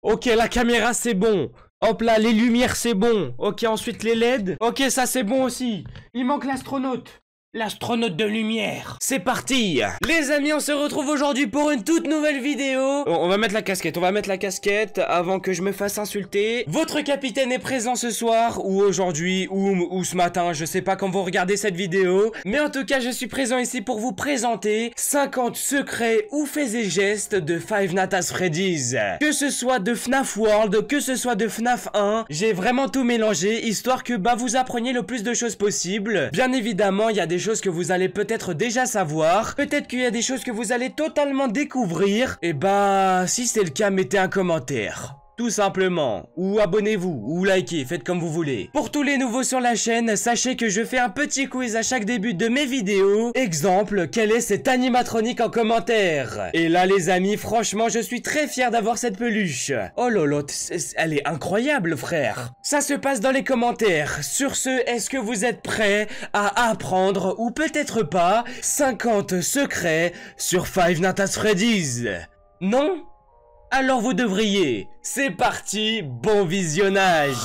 Ok, la caméra c'est bon. Hop là, les lumières c'est bon. Ok, ensuite les LED. Ok, ça c'est bon aussi. Il manque l'astronaute. L'astronaute de lumière. C'est parti. Les amis, on se retrouve aujourd'hui pour une toute nouvelle vidéo. On va mettre la casquette, avant que je me fasse insulter. Votre capitaine est présent ce soir, ou aujourd'hui, ou ce matin, je sais pas quand vous regardez cette vidéo. Mais en tout cas, je suis présent ici pour vous présenter 50 secrets ou faits et gestes de Five Nights at Freddy's. Que ce soit de FNAF World, que ce soit de FNAF 1, j'ai vraiment tout mélangé, histoire que vous appreniez le plus de choses possible. Bien évidemment, il y a des choses que vous allez peut-être déjà savoir, peut-être qu'il y a des choses que vous allez totalement découvrir. Et si c'est le cas, mettez un commentaire. Tout simplement, ou abonnez-vous, ou likez, faites comme vous voulez. Pour tous les nouveaux sur la chaîne, sachez que je fais un petit quiz à chaque début de mes vidéos. Exemple, quel est cet animatronique en commentaire? Et là les amis, franchement je suis très fier d'avoir cette peluche. Oh lolo, elle est incroyable frère. Ça se passe dans les commentaires. Sur ce, est-ce que vous êtes prêts à apprendre, ou peut-être pas, 50 secrets sur Five Nights at Freddy's? Non? Alors vous devriez. C'est parti, bon visionnage.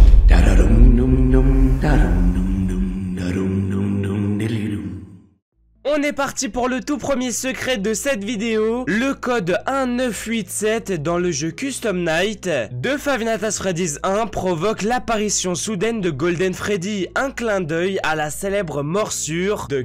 On est parti pour le tout premier secret de cette vidéo. Le code 1987 dans le jeu Custom Night de Five Nights at Freddy's 1 provoque l'apparition soudaine de Golden Freddy, un clin d'œil à la célèbre morsure de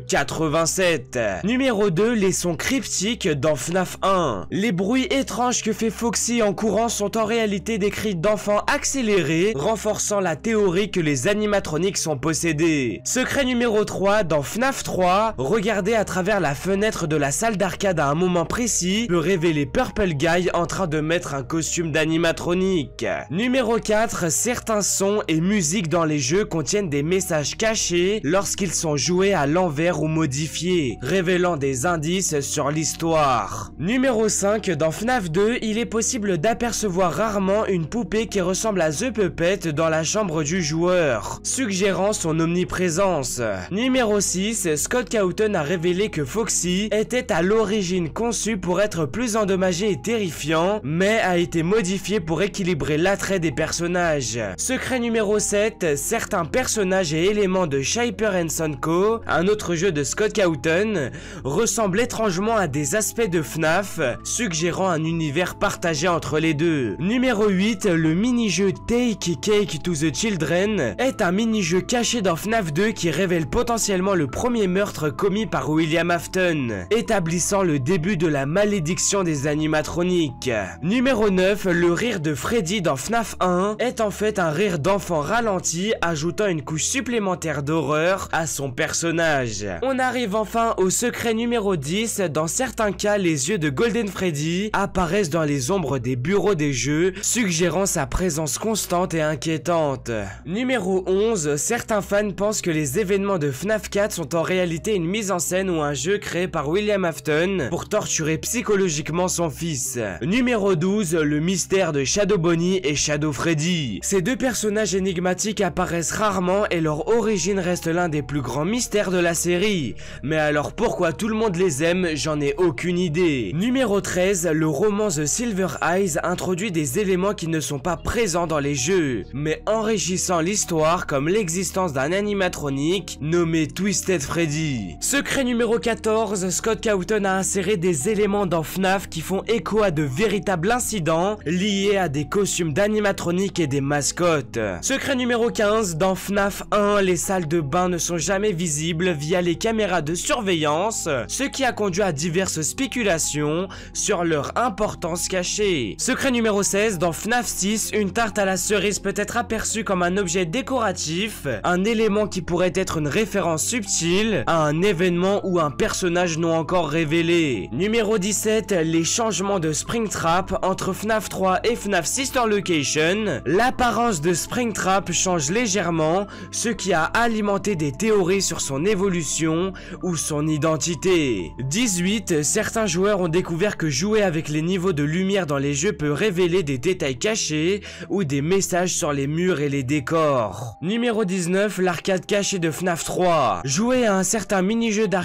87. Numéro 2, les sons cryptiques dans FNAF 1. Les bruits étranges que fait Foxy en courant sont en réalité des cris d'enfants accélérés, renforçant la théorie que les animatroniques sont possédés. Secret numéro 3, dans FNAF 3, regardez à travers la fenêtre de la salle d'arcade à un moment précis peut révéler Purple Guy en train de mettre un costume d'animatronique. Numéro 4, certains sons et musiques dans les jeux contiennent des messages cachés lorsqu'ils sont joués à l'envers ou modifiés, révélant des indices sur l'histoire. Numéro 5, dans FNAF 2, il est possible d'apercevoir rarement une poupée qui ressemble à The Puppet dans la chambre du joueur, suggérant son omniprésence. Numéro 6, Scott Cawthon a révélé que Foxy était à l'origine conçu pour être plus endommagé et terrifiant, mais a été modifié pour équilibrer l'attrait des personnages. Secret numéro 7, certains personnages et éléments de Shaper & Co, un autre jeu de Scott Cawthon, ressemblent étrangement à des aspects de FNAF, suggérant un univers partagé entre les deux. Numéro 8, le mini-jeu Take Cake to the Children est un mini-jeu caché dans FNAF 2 qui révèle potentiellement le premier meurtre commis par William Afton, établissant le début de la malédiction des animatroniques. Numéro 9, le rire de Freddy dans FNAF 1 est en fait un rire d'enfant ralenti, ajoutant une couche supplémentaire d'horreur à son personnage. On arrive enfin au secret numéro 10, dans certains cas les yeux de Golden Freddy apparaissent dans les ombres des bureaux des jeux, suggérant sa présence constante et inquiétante. Numéro 11, certains fans pensent que les événements de FNAF 4 sont en réalité une mise en scène ou un jeu créé par William Afton pour torturer psychologiquement son fils. Numéro 12, le mystère de Shadow Bonnie et Shadow Freddy. Ces deux personnages énigmatiques apparaissent rarement et leur origine reste l'un des plus grands mystères de la série. Mais alors pourquoi tout le monde les aime, j'en ai aucune idée. Numéro 13, le roman The Silver Eyes introduit des éléments qui ne sont pas présents dans les jeux, mais enrichissant l'histoire comme l'existence d'un animatronique nommé Twisted Freddy. Secret numéro 14, Scott Cawthon a inséré des éléments dans FNAF qui font écho à de véritables incidents liés à des costumes d'animatroniques et des mascottes. Secret numéro 15, dans FNAF 1, les salles de bain ne sont jamais visibles via les caméras de surveillance, ce qui a conduit à diverses spéculations sur leur importance cachée. Secret numéro 16, dans FNAF 6, une tarte à la cerise peut être aperçue comme un objet décoratif, un élément qui pourrait être une référence subtile à un événement ou un personnage non encore révélé. Numéro 17, les changements de Springtrap entre FNAF 3 et FNAF Sister Location. L'apparence de Springtrap change légèrement, ce qui a alimenté des théories sur son évolution ou son identité. 18, certains joueurs ont découvert que jouer avec les niveaux de lumière dans les jeux peut révéler des détails cachés ou des messages sur les murs et les décors. Numéro 19, l'arcade cachée de FNAF 3. Jouer à un certain mini-jeu d'arcade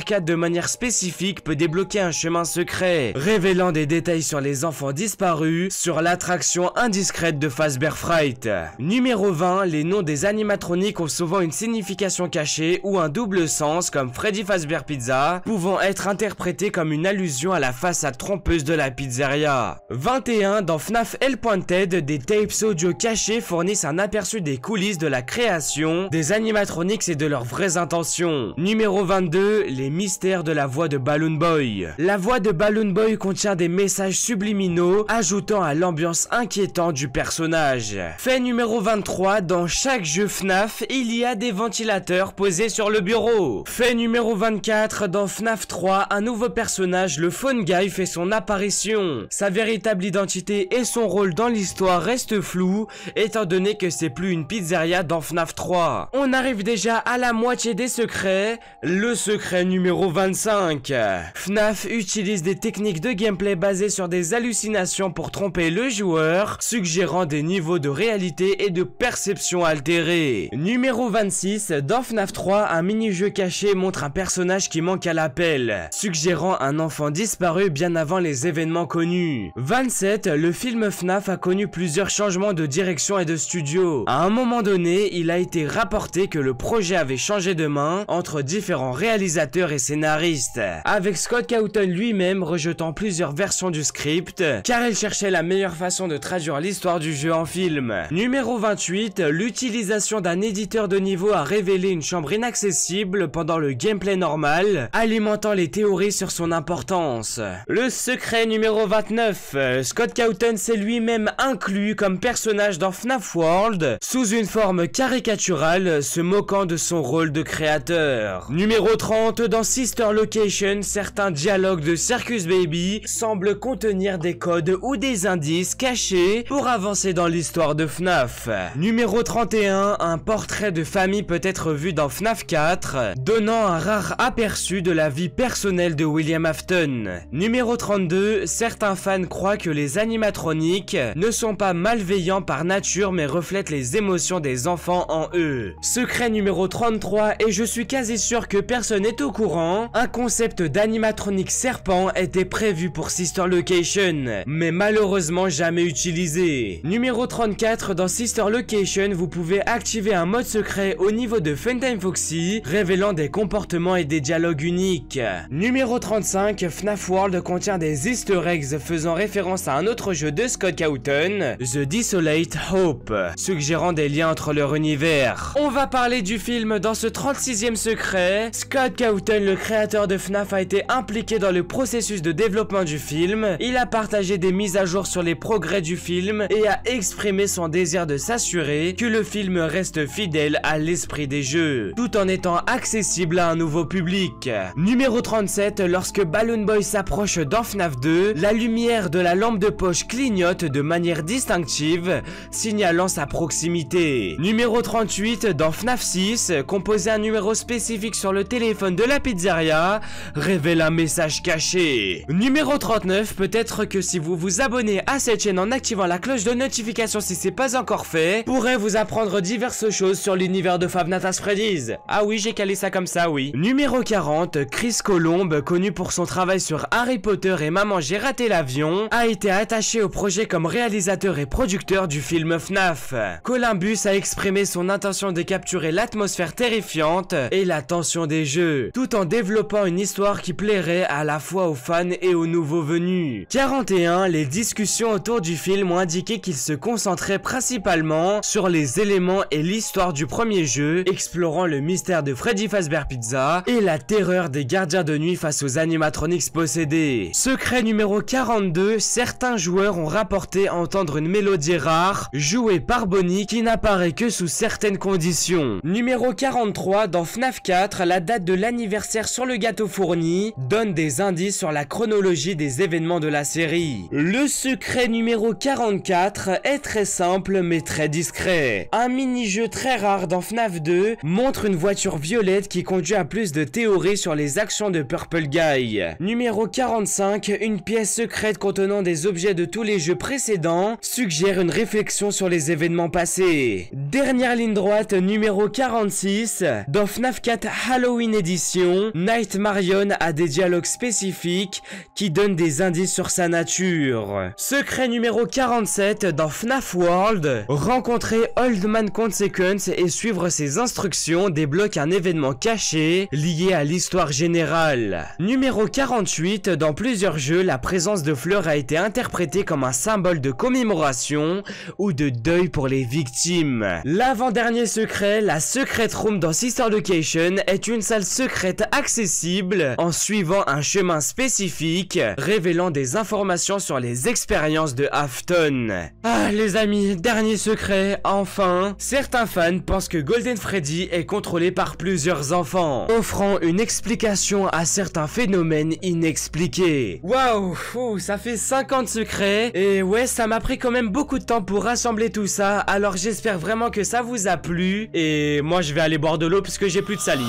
arcade de manière spécifique peut débloquer un chemin secret, révélant des détails sur les enfants disparus, sur l'attraction indiscrète de Fazbear Fright. Numéro 20, les noms des animatroniques ont souvent une signification cachée ou un double sens comme Freddy Fazbear Pizza, pouvant être interprété comme une allusion à la façade trompeuse de la pizzeria. 21, dans FNAF L.Ted, des tapes audio cachés fournissent un aperçu des coulisses de la création des animatronics et de leurs vraies intentions. Numéro 22, les mystères de la voix de Balloon Boy. La voix de Balloon Boy contient des messages subliminaux, ajoutant à l'ambiance inquiétante du personnage. Fait numéro 23, dans chaque jeu FNAF, il y a des ventilateurs posés sur le bureau. Fait numéro 24, dans FNAF 3, un nouveau personnage, le Phone Guy, fait son apparition. Sa véritable identité et son rôle dans l'histoire restent flous, étant donné que c'est plus une pizzeria dans FNAF 3. On arrive déjà à la moitié des secrets, le secret numéro 25. FNAF utilise des techniques de gameplay basées sur des hallucinations pour tromper le joueur, suggérant des niveaux de réalité et de perception altérés. Numéro 26, dans FNAF 3, un mini-jeu caché montre un personnage qui manque à l'appel, suggérant un enfant disparu bien avant les événements connus. 27, le film FNAF a connu plusieurs changements de direction et de studio. À un moment donné, il a été rapporté que le projet avait changé de main entre différents réalisateurs et scénaristes, avec Scott Cawthon lui-même rejetant plusieurs versions du script, car il cherchait la meilleure façon de traduire l'histoire du jeu en film. Numéro 28, l'utilisation d'un éditeur de niveau a révélé une chambre inaccessible pendant le gameplay normal, alimentant les théories sur son importance. Le secret numéro 29, Scott Cawthon s'est lui-même inclus comme personnage dans FNAF World, sous une forme caricaturale, se moquant de son rôle de créateur. Numéro 30, dans Sister Location, certains dialogues de Circus Baby semblent contenir des codes ou des indices cachés pour avancer dans l'histoire de FNAF. Numéro 31, un portrait de famille peut être vu dans FNAF 4, donnant un rare aperçu de la vie personnelle de William Afton. Numéro 32, certains fans croient que les animatroniques ne sont pas malveillants par nature mais reflètent les émotions des enfants en eux. Secret numéro 33, et je suis quasi sûr que personne n'est au courant, un concept d'animatronique serpent était prévu pour Sister Location, mais malheureusement jamais utilisé. Numéro 34, dans Sister Location, vous pouvez activer un mode secret au niveau de Funtime Foxy, révélant des comportements et des dialogues uniques. Numéro 35, FNAF World contient des easter eggs faisant référence à un autre jeu de Scott Cawthon, The Desolate Hope, suggérant des liens entre leur univers. On va parler du film dans ce 36e secret. Scott Cawthon, le créateur de FNAF, a été impliqué dans le processus de développement du film. Il a partagé des mises à jour sur les progrès du film et a exprimé son désir de s'assurer que le film reste fidèle à l'esprit des jeux, tout en étant accessible à un nouveau public. Numéro 37, lorsque Balloon Boy s'approche dans FNAF 2, la lumière de la lampe de poche clignote de manière distinctive, signalant sa proximité. Numéro 38, dans FNAF 6, composer un numéro spécifique sur le téléphone de la pizzeria révèle un message caché. Numéro 39, peut-être que si vous vous abonnez à cette chaîne en activant la cloche de notification si c'est pas encore fait, pourrait vous apprendre diverses choses sur l'univers de Five Nights at Freddy's. Ah oui, j'ai calé ça comme ça, oui. Numéro 40, Chris Colombe, connu pour son travail sur Harry Potter et Maman j'ai raté l'avion, a été attaché au projet comme réalisateur et producteur du film FNAF. Columbus a exprimé son intention de capturer l'atmosphère terrifiante et la tension des jeux, tout en développant une histoire qui plairait à la fois aux fans et aux nouveaux venus. 41, les discussions autour du film ont indiqué qu'il se concentrait principalement sur les éléments et l'histoire du premier jeu, explorant le mystère de Freddy Fazbear Pizza et la terreur des gardiens de nuit face aux animatronics possédés. Secret numéro 42, certains joueurs ont rapporté entendre une mélodie rare, jouée par Bonnie, qui n'apparaît que sous certaines conditions. Numéro 43, dans FNAF 4, la date de l'anniversaire sur le gâteau fourni donne des indices sur la chronologie des événements de la série. Le secret numéro 44 est très simple mais très discret. Un mini-jeu très rare dans FNAF 2 montre une voiture violette qui conduit à plus de théories sur les actions de Purple Guy. Numéro 45, une pièce secrète contenant des objets de tous les jeux précédents suggère une réflexion sur les événements passés. Dernière ligne droite, numéro 46, dans FNAF 4 Halloween Edition, animations, Night Marion a des dialogues spécifiques qui donnent des indices sur sa nature. Secret numéro 47 dans FNAF World, rencontrer Old Man Consequence et suivre ses instructions débloque un événement caché lié à l'histoire générale. Numéro 48, dans plusieurs jeux, la présence de fleurs a été interprétée comme un symbole de commémoration ou de deuil pour les victimes. L'avant-dernier secret, la Secret Room dans Sister Location est une salle secrète accessible en suivant un chemin spécifique révélant des informations sur les expériences de Afton. Ah les amis, dernier secret, enfin. Certains fans pensent que Golden Freddy est contrôlé par plusieurs enfants, offrant une explication à certains phénomènes inexpliqués. Waouh, ça fait 50 secrets, et ouais, ça m'a pris quand même beaucoup de temps pour rassembler tout ça, alors j'espère vraiment que ça vous a plu, et moi je vais aller boire de l'eau parce que j'ai plus de salive.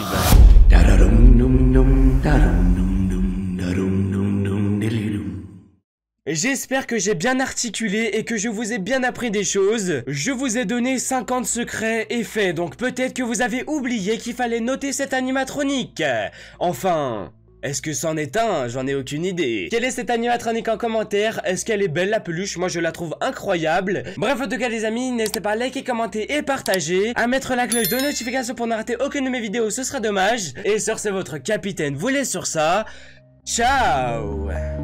J'espère que j'ai bien articulé et que je vous ai bien appris des choses. Je vous ai donné 50 secrets et faits, donc peut-être que vous avez oublié qu'il fallait noter cet animatronique. Enfin... est-ce que c'en est un? J'en ai aucune idée. Quelle est cette animatronique en commentaire? Est-ce qu'elle est belle la peluche? Moi je la trouve incroyable. Bref en tout cas les amis, n'hésitez pas à liker, commenter et partager, à mettre la cloche de notification pour ne rater aucune de mes vidéos, ce sera dommage. Et sur ce, votre capitaine vous laisse sur ça. Ciao.